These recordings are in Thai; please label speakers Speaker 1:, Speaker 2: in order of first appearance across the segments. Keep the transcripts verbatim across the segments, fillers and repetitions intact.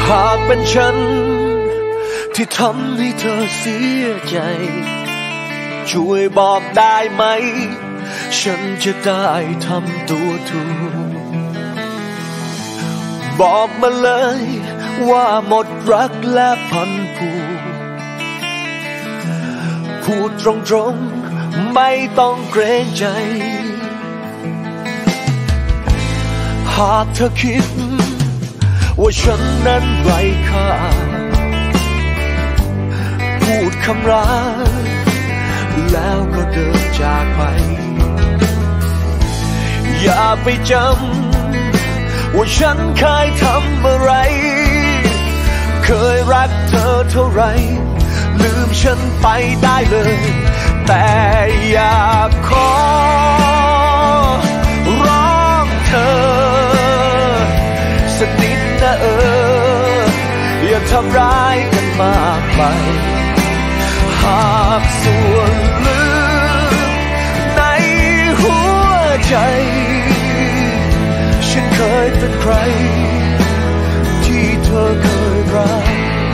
Speaker 1: หากเป็นฉันที่ทำให้เธอเสียใจช่วยบอกได้ไหมฉันจะได้ทำตัวถูกบอกมาเลยว่าหมดรักและพันผูกพูดตรงๆไม่ต้องเกรงใจหากเธอคิดว่าฉันนั้นไร้ค่าพูดคำรักแล้วก็เดินจากไปอย่าไปจำว่าฉันเคยทำอะไรเคยรักเธอเท่าไรลืมฉันไปได้เลยแต่อยากขอร้องเธอสักนิดนะเอออย่าทำร้ายกันมากไปหากส่วนลึกในหัวใจฉันเคยเป็นใครที่เธอเคยรัก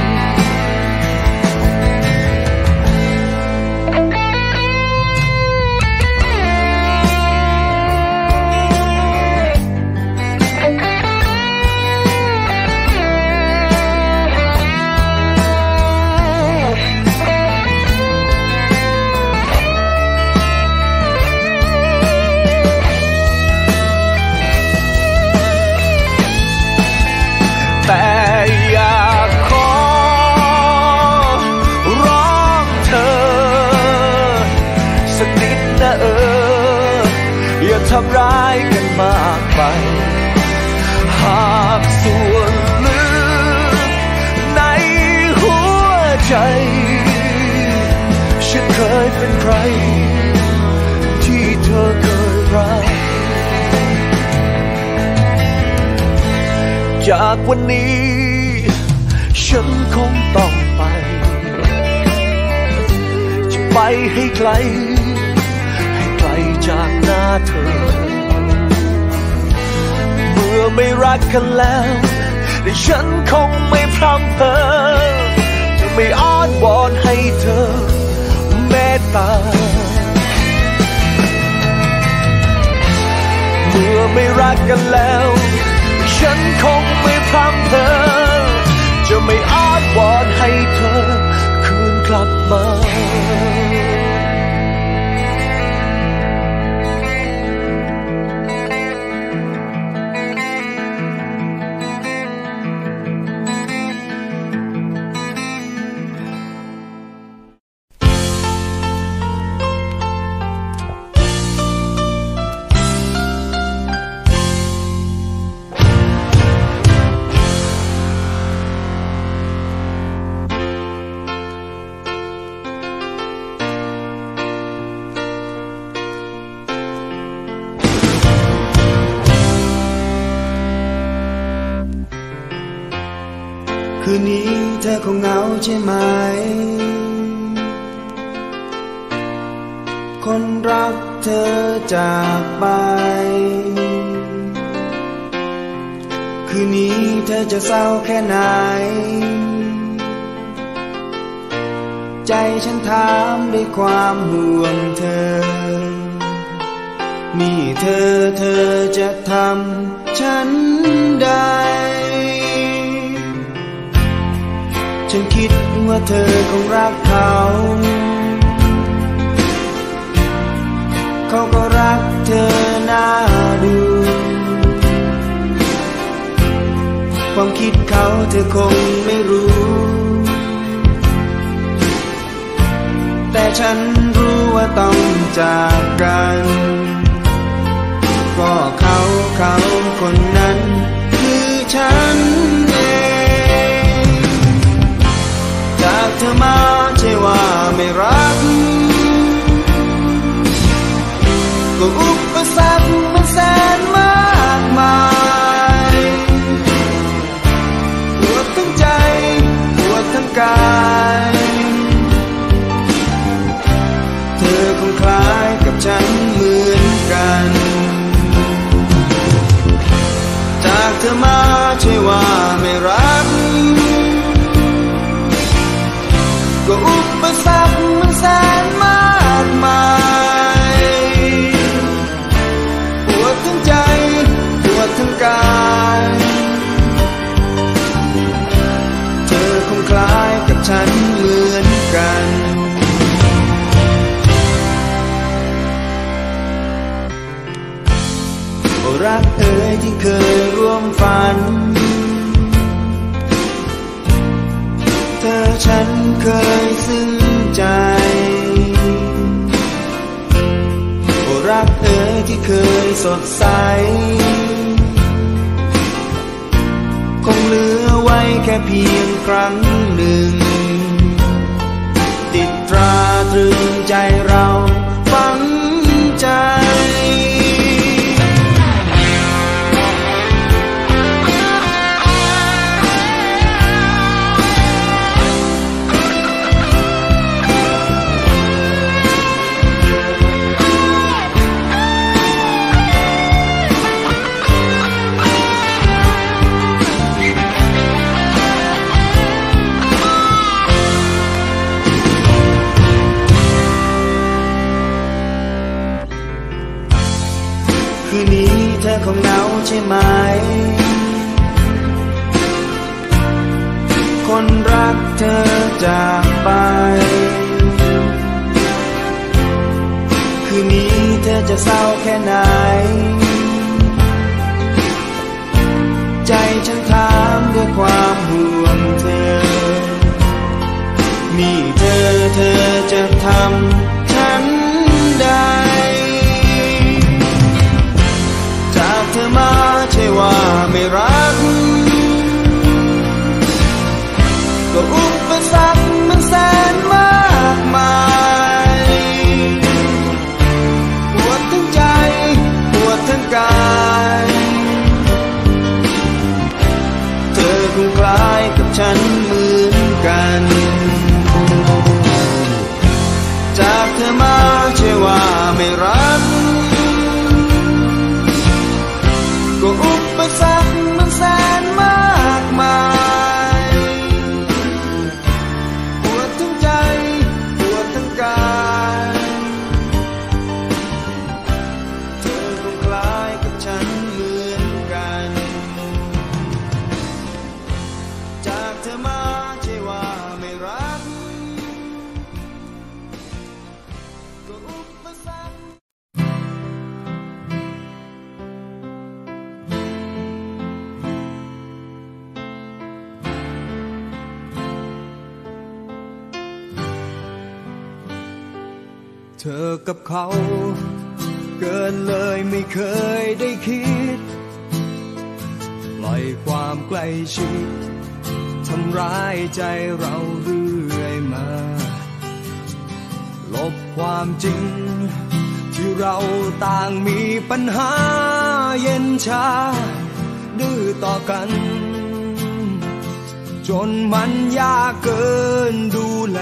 Speaker 1: แต่อยากขอร้องเธอสักนิดนะเอออย่าทำร้ายกันมากไปหากส่วนลึกในหัวใจฉันเคยเป็นใครที่เธอเคยรักจากวันนี้ฉันคงต้องไปจะไปให้ไกลให้ไกลจากหน้าเธอเมื่อไม่รักกันแล้วแต่ฉันคงไม่พร่ำเพ้อจะไม่อ้อนวอนให้เธอเมตตาเมื่อไม่รักกันแล้วฉันคงไม่พร่ำเพ้อจะไม่อ้อนวอนให้เธอคืนกลับมา
Speaker 2: คืนนี้เธอคงเหงาใช่ไหมคนรักเธอจากไปคืนนี้เธอจะเศร้าแค่ไหนใจฉันถามด้วยความห่วงเธอนี่เธอเธอจะทำฉันได้ฉันคิดว่าเธอคงรักเขาเขาก็รักเธอน่าดูความคิดเขาเธอคงไม่รู้แต่ฉันรู้ว่าต้องจากกันก็เขาเขาคนนั้นคือฉันเองจากเธอมาใช่ว่าไม่รักก็อุปสรรคมันแสนมากมายปวดทั้งใจปวดทั้งกายเธอคงคล้ายกับฉันเหมือนกันจากเธอมาใช่ว่าไม่รักรักเอ่ยที่เคยร่วมฝันเธอฉันเคยซึ้งใจโอ้รักเอ่ยที่เคยสดใสคงเหลือไว้แค่เพียงครั้งหนึ่งติดตราตรึงใจเราฝังใจคืนนี้เธอคงเหงาใช่ไหมคนรักเธอจากไปคืนนี้เธอจะเศร้าแค่ไหนใจฉันถามด้วยความห่วงเธอนี่เธอเธอจะทำฉันได้จากเธอมาใช่ว่าไม่รักก็อุปสรรคมันแสนมากมายปวดทั้งใจปวดทั้งกายเธอคงคล้ายกับฉันเหมือนกันจากเธอมาใช่ว่าไม่รักก็อุปสรรคมันแสนมากมายปวดทั้งใจปวดทั้งกายเธอคงคล้ายกับฉันเหมือนกันจากเธอมาใช่ว่าไม่รักก็อุปสรรคเธอกับเขาเกินเลยไม่เคยได้คิดปล่อยความใกล้ชิดทำร้ายใจเราเรื่อยมาลบความจริงที่เราต่างมีปัญหาเย็นชาดื้อต่อกันจนมันยากเกินดูแล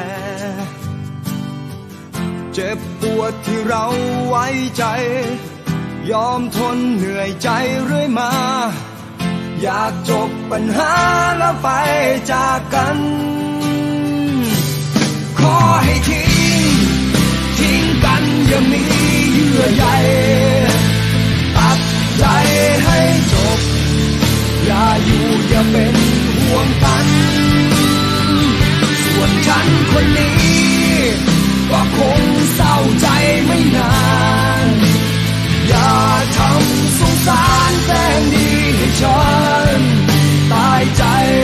Speaker 2: เจ็บปวดที่เราไว้ใจยอมทนเหนื่อยใจเรื่อยมาอยากจบปัญหาแล้วไปจากกันขอให้ทิ้งทิ้งกันอย่ามีเยื่อใยตัดใจให้จบอย่าอยู่อย่าเป็นห่วงกันส่วนฉันคนนี้ก็คงเศร้าใจไม่นานอย่าทำสงสารแสนดีให้ฉันตายใจ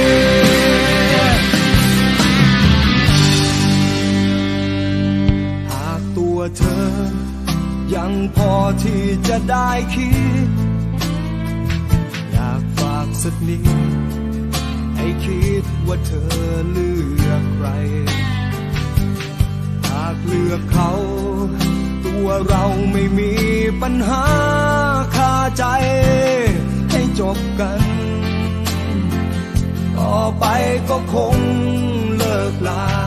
Speaker 2: หากตัวเธอยังพอที่จะได้คิดอยากฝากสักนิดให้คิดว่าเธอเลือกใครหากเลือกเขาตัวเราไม่มีปัญหาคาใจให้จบกันต่อไปก็คงเลิกลา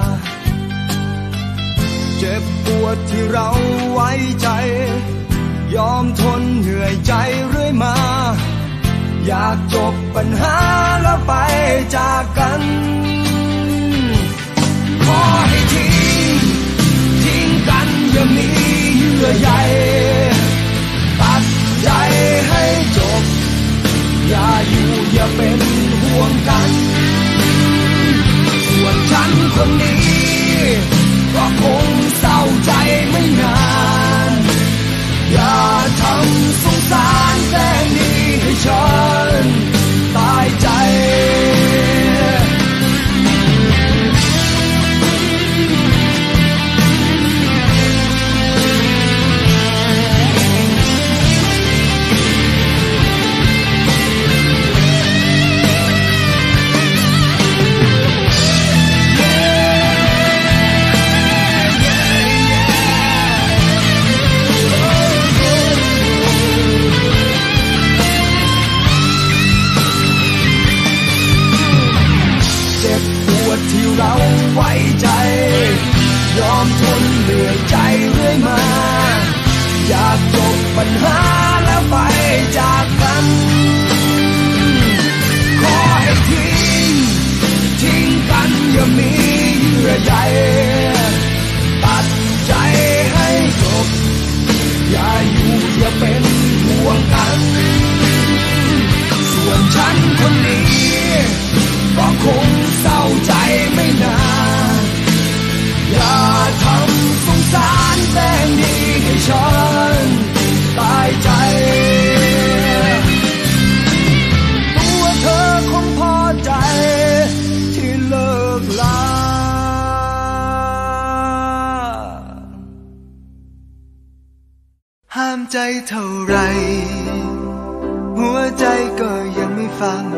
Speaker 2: เจ็บปวดที่เราไว้ใจยอมทนเหนื่อยใจเรื่อยมาอยากจบปัญหาแล้วไปจากกันขอให้ทิ้งทิ้งกันอย่ามีเยื่อใยตัดใจให้จบอย่าอยู่อย่าเป็นห่วงกันส่วนฉันคนนี้ก็คงเศร้าใจไม่นานอย่าทำสงสารแสนห้ามใจเท่าไรหัวใจก็ยังไม่ฟัง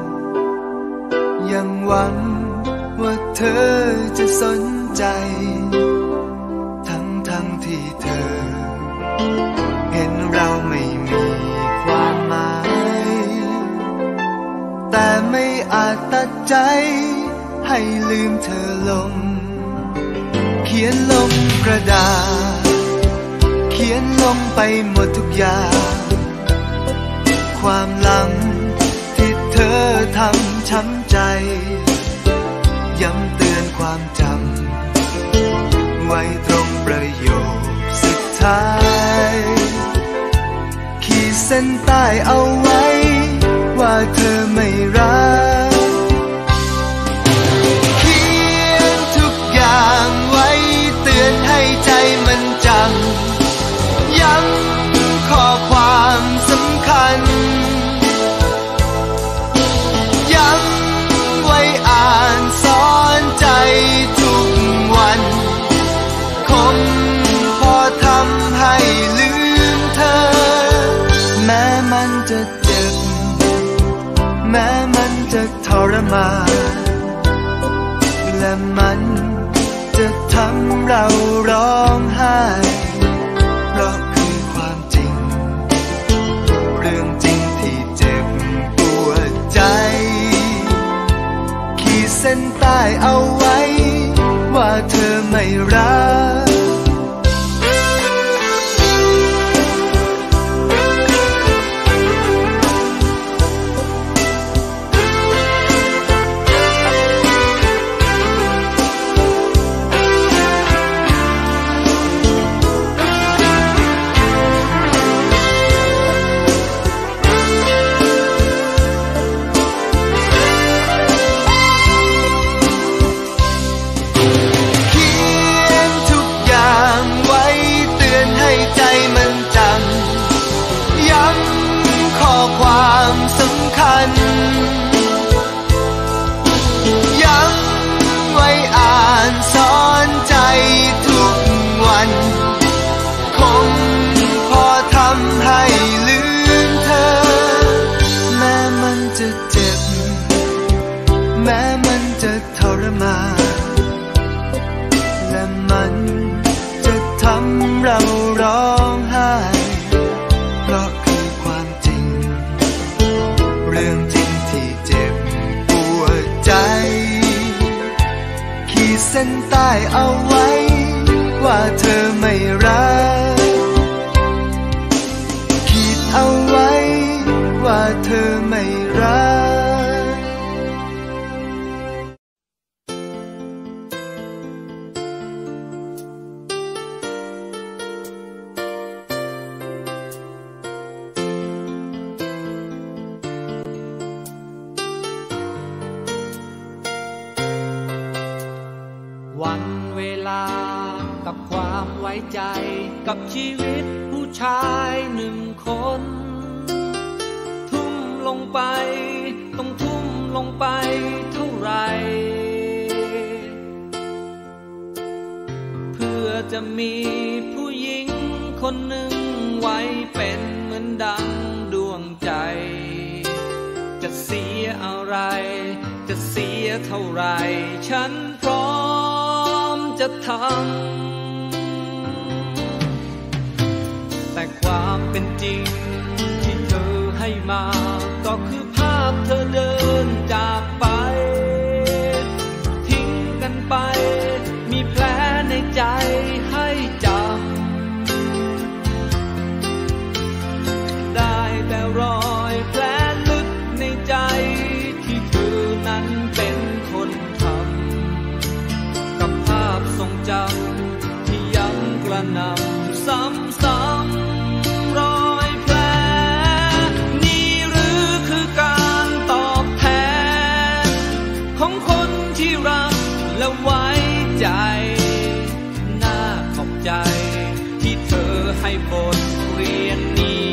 Speaker 2: ยังหวังว่าเธอจะสนใจทั้งทั้งที่เธอเห็นเราไม่มีความหมายแต่ไม่อาจตัดใจให้ลืมเธอลงเขียนลงกระดาษเขียนลงไปหมดทุกอย่างความหลังที่เธอทำช้ำใจย้ำเตือนความจำไว้ตรงประโยคสุดท้ายขีดเส้นใต้เอาไว้ว่าเธอไม่รักเขียนทุกอย่างไว้เตือนให้ใจมันจำย้ำข้อความสำคัญย้ำไว้อ่านสอนใจทุกวันคงพอทำให้ลืมเธอแม้มันจะเจ็บแม้มันจะทรมานและมันจะทำเราร้องไห้เพราะคือความจริงเรื่องจริงที่เจ็บปวดใจขีดเส้นใต้เอาไว้ว่าเธอไม่รักย้ำไว้อ่านสอนใจทุกวันคงพอทำให้ลืมเธอแม้มันจะเจ็บแม้มันจะทรมานและมันจะทำเราร้องไห้เพราะคือความจริงเรื่องจริงที่เจ็บปวดใจขีดเส้นใต้เอาไว้ว่าเธอไม่รักขีดเอาไว้ว่าเธอไม่รัก
Speaker 3: วันเวลากับความไว้ใจกับชีวิตผู้ชายหนึ่งคนทุ่มลงไปต้องทุ่มลงไปเท่าไรเพื่อจะมีผู้หญิงคนหนึ่งไว้เป็นเหมือนดังดวงใจจะเสียอะไรจะเสียเท่าไรฉันพร้อมจะทำแต่ความเป็นจริงที่เธอให้มาก็คือภาพเธอเดินจากไปทิ้งกันไปมีแผลในใจให้จำได้แต่รอยแผลลึกในใจที่เธอนั้นเป็นคนทำกับภาพทรงจำที่ย้ำกระหน่ำซ้ำๆรอยแผลนี่หรือคือการตอบแทนของคนที่รักและไว้ใจน่าขอบใจที่เธอให้บทเรียนนี้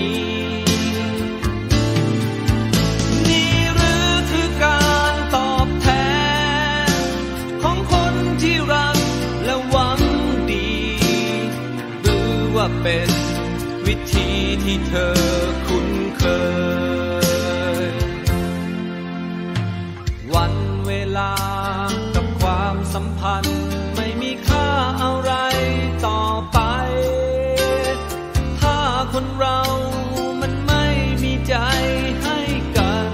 Speaker 3: นี่หรือคือการตอบแทนของคนที่รักและหวังดีหรือว่าเป็นวิธีที่เธอคุ้นเคยวันเวลากับความสัมพันธ์ไม่มีค่าอะไรต่อไปถ้าคนเรามันไม่มีใจให้กัน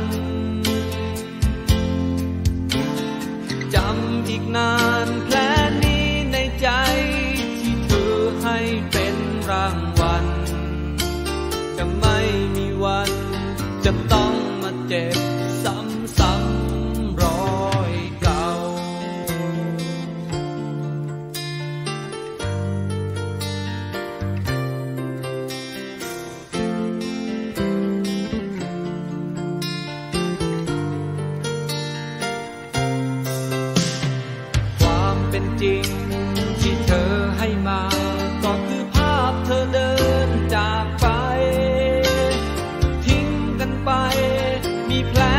Speaker 3: จำอีกนานแผลนี้ในใจที่เธอให้เป็นรางวัลจะไม่มีวันจะต้องมาเจ็บซ้ำๆรอยเก่าความเป็นจริงที่เธอให้มาก็คือภาพเธอเดินจากไปทิ้งกันไปมีแผล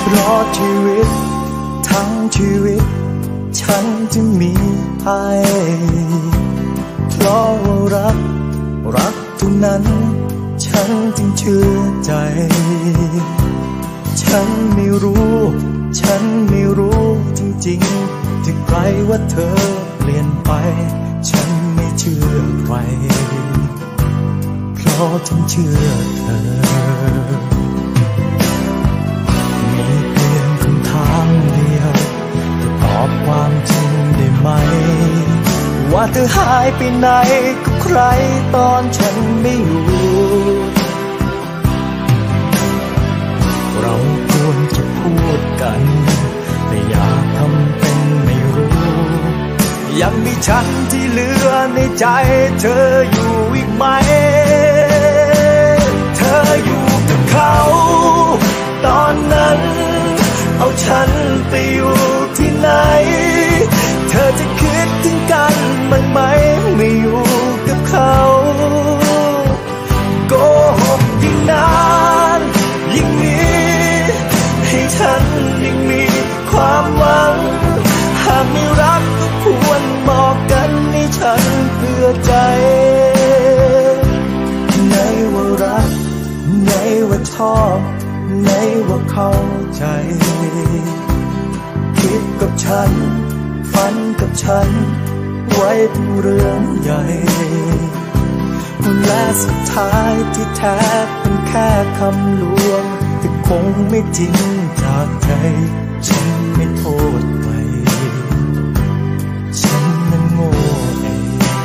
Speaker 2: รอชีวิตทั้งชีวิตฉันจะมีให้เพราะว่ารักรักเท่านั้นฉันจึงเชื่อใจฉันไม่รู้ฉันไม่รู้จริงๆที่ใครว่าเธอเปลี่ยนไปฉันไม่เชื่อใครเพราะฉันเชื่อเธอมีเพียงคำถามเดียวจะตอบความจริงได้ไหมว่าเธอหายไปไหนกับใครตอนฉันไม่อยู่เราควรจะพูดกันแต่อย่าทำเป็นไม่รู้ยังมีฉันที่เหลือในใจเธออยู่อีกไหมเธออยู่กับเขาตอนนั้นเอาฉันไปอยู่ที่ไหนเธอจะคิดถึงกันบ้างไหมไม่อยู่กับเขาโกหกยิ่งนานยิ่งนี้ให้ฉันยิ่งมีความหวังหากไม่รักก็ควรบอกกันให้ฉันเพื่อใจไหนว่ารักไหนว่าชอบไหนว่าเข้าใจคิดกับฉันฝันกับฉันไว้เป็นเรื่องใหญ่และสุดท้ายที่แท้เป็นแค่คำลวงที่คงไม่จริงจากใจฉันไม่โทษใครฉันนั้นโง่เอง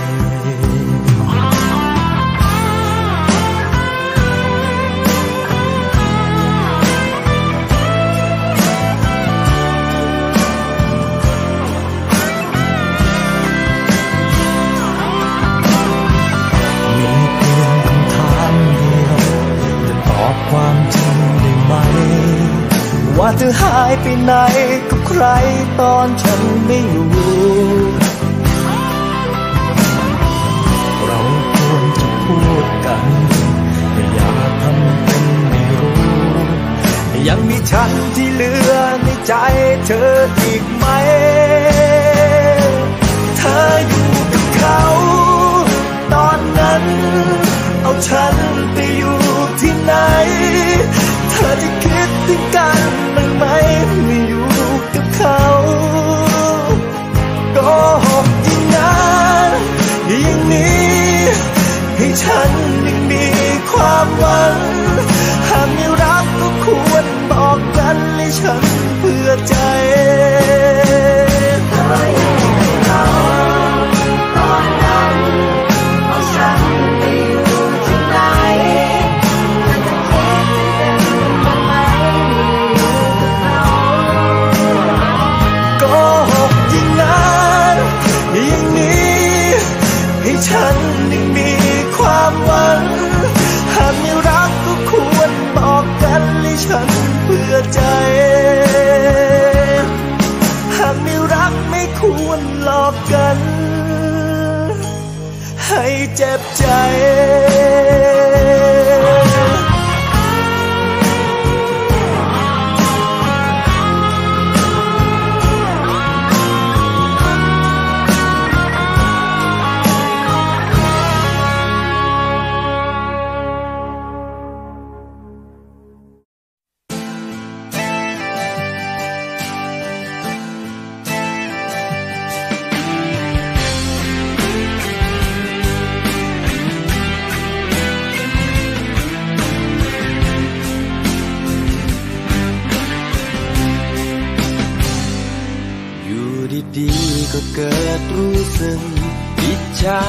Speaker 2: ความจริงได้ไหมว่าเธอหายไปไหนกับใครตอนฉันไม่อยู่เราควรจะพูดกันแต่อย่าทำเป็นไม่รู้ยังมีฉันที่เหลือในใจเธออีกไหมเธออยู่กับเขาตอนนั้นเอาฉันไปอยู่ที่ไหนเธอจะคิดถึงกันบ้างไหมไม่อยู่กับเขาโกหกยิ่งนานยิ่งนี้ให้ฉันยิ่งมีความหวังหากไม่รักก็ควรบอกกันให้ฉันเพื่อใจเธออยู่กับเขาตอนนั้นเอาฉันไปอยู่ที่ไหนฉันยังมีความหวังหากไม่รักก็ควรบอกกันให้ฉันเพื่อใจหากไม่รักไม่ควรหลอกกันให้เจ็บใจก็เกิดรู้สึกอิจฉา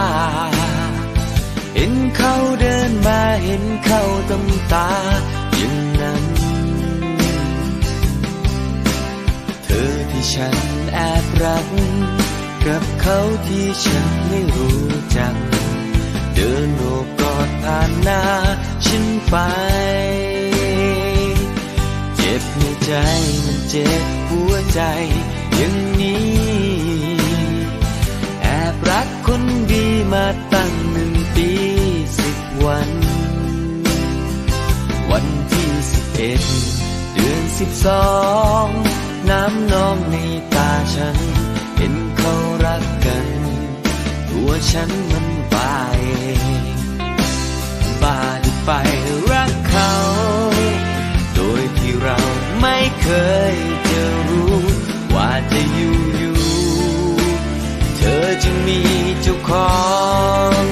Speaker 2: เห็นเขาเดินมาเห็นเขาตำตาอย่างนั้นเธอที่ฉันแอบรักกับเขาที่ฉันไม่รู้จักเดินโอบกอดผ่านหน้าฉันไปเจ็บในใจมันเจ็บหัวใจอย่างนี้แอบรักคนดีมาตั้งหนึ่งปีสิบวันวันที่สิบเอ็ด
Speaker 1: เดือนสิบสองน้ำนองในตาฉันเห็นเขารักกันตัวฉันมันบ้าเองบ้าที่ไปรักเขาโดยที่เราไม่เคยจะรู้ว่าจะอยู่อยู่เธอจึงมีเจ้าของ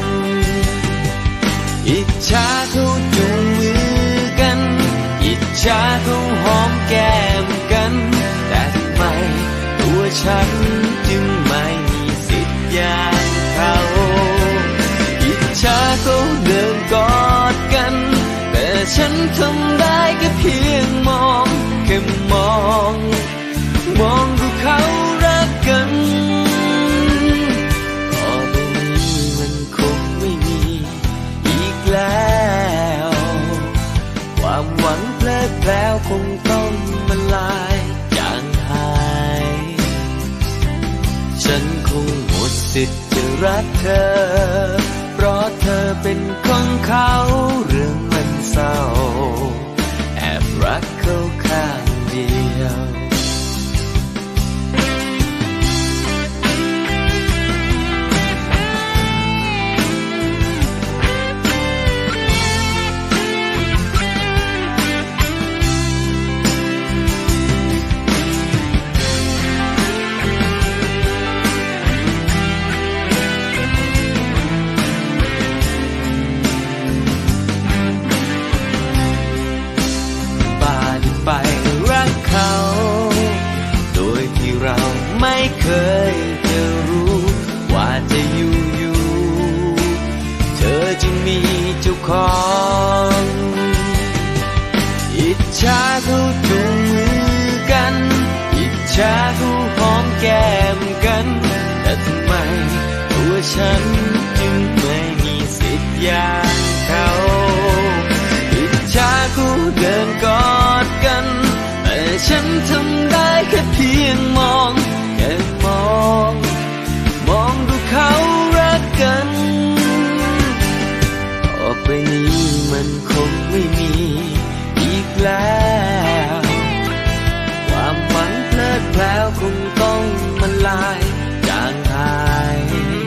Speaker 1: อิจฉาเขาจูงมือกันอิจฉาเขาหอมแก้มกันแต่ทำไมตัวฉันจึงไม่มีสิทธิ์อย่างเขาอิจฉาเขาเดินกอดกันแต่ฉันทำได้แค่เพียงมองแค่มองมองดูเขารักกันต่อไปนี้มันคงไม่มีอีกแล้วความหวังเพลิดเพล้วคงต้องมันลายจางหายฉันคงหมดสิทธิ์จะรักเธอเพราะเธอเป็นของเขาเรื่องมันเศร้าแอบรักเขาข้างเดียวไปรักเขาโดยที่เราไม่เคยจะรู้ว่าจะอยู่อยู่เธอจึงมีเจ้าของอิจฉาเขาจูงมือกันอิจฉาเขาหอมแก้มกันแต่ทำไมตัวฉันจึงไม่มีสิทธิ์อย่างเขาอิจฉาเขาเดินกอดกันแต่ฉันทำได้แค่เพียงมองแค่มองมองดูเขารักกันต่อไปนี้มันคงไม่มีอีกแล้วความหวังเพลิดเพล้วคงต้องมันลายจางหาย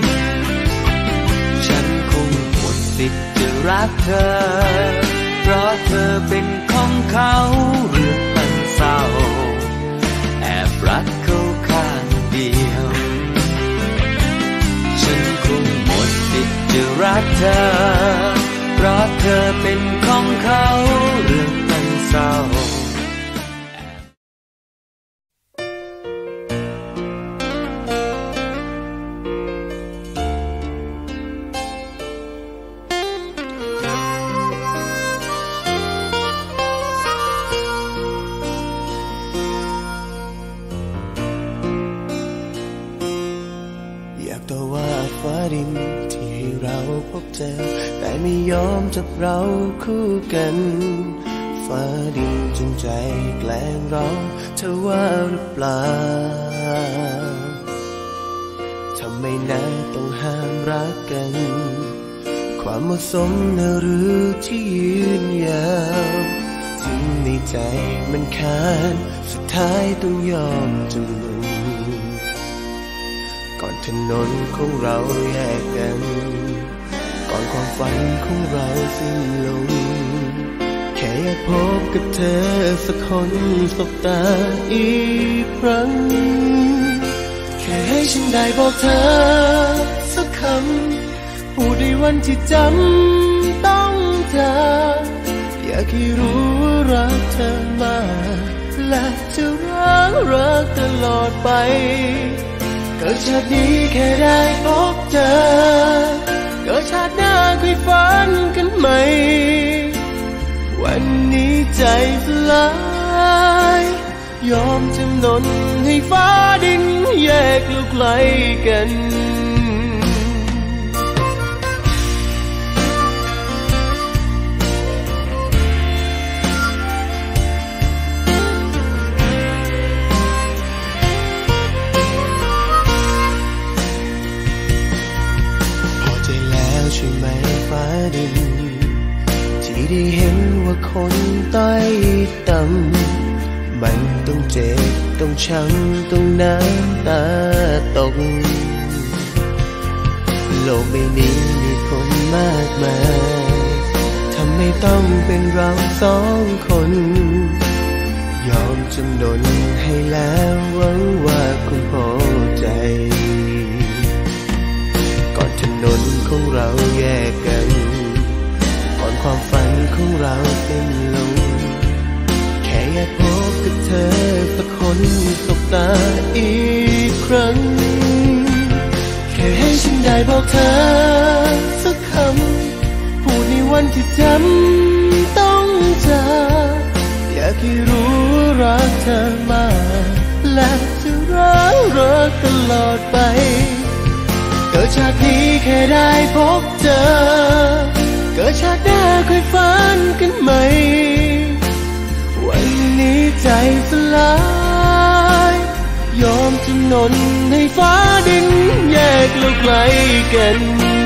Speaker 1: ฉันคงหมดสิทธิ์จะรักเธอเพราะเธอเป็นของเขาเรื่องมันเศร้าแอบรักเขาข้างเดียวฉันคงหมดสิทธิ์จะรักเธอเพราะเธอเป็นของเขาเรื่องมันเศร้าแต่ไม่ยอมจับเราคู่กันฟ้าดินจงใจแกล้งเราเธอว่าหรือเปล่าทำไมนะต้องห้ามรักกันความเหมาะสมนะหรือที่ยืนยาวถึงในใจมันค้านสุดท้ายต้องยอมจำนนก่อนถนนของเราแยกกันก่อนความฝันของเราสิ้นลงแค่อยากพบกับเธอสักคนสบตาอีกครั้งแค่ให้ฉันได้บอกเธอสักคำพูดในวันที่จำต้องเธออยากให้รู้ว่ารักเธอมากและจะรักรักตลอดไปก็ชาตินี้แค่ได้พบเจอก็ชาติหน้าเคยฝันกันไหมวันนี้ใจสลายยอมจำนนให้ฟ้าดินแยกลูกไกลกัน ดินที่ได้เห็นว่าคนต้อยต่
Speaker 2: มันต้องเจ็บต้องช้ำต้องน้ำตาตกโลกใบนี้มีคนมากมายทำให้ต้องเป็นเราสองคนยอมจำนนให้แล้วหวังว่าคงพอใจก่อนถนนของเราแยกกันก่อนความฝันของเราเป็นลมแค่อยากพบกับเธอสักคนสบตาอีกครั้งแค่ให้ฉันได้บอกเธอสักคำพูดในวันที่จำต้องจากอยากให้รู้ว่ารักเธอมากและจะรักรักตลอดไปเกิดชาตินี้แค่ได้พบเจอเกิดชาติหน้าค่อยฝันกันใหม่วันนี้ใจสลายยอมจำนนให้ฟ้าดินแยกเราไกลกัน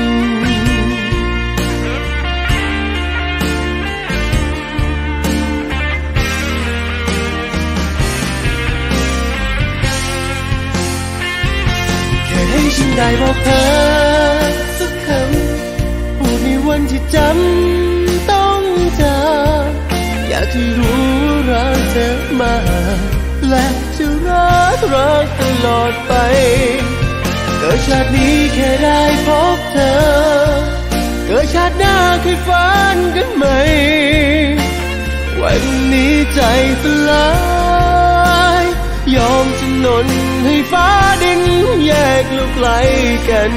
Speaker 2: แค่ให้ฉันได้บอกเธอสักคำพูดในวันที่จำต้องจากอยากให้รู้ว่ารักเธอมากและจะรักรักตลอดไปเกิดชาตินี้แค่ได้พบเธอเกิดชาติหน้าค่อยฝันกันใหม่วันนี้ใจสลายยอมจำนนให้ฟ้าดินแยกเราไกลกัน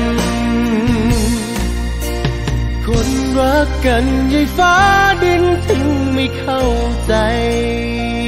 Speaker 2: คนรักกันให้ฟ้าดินถึงไม่เข้าใจ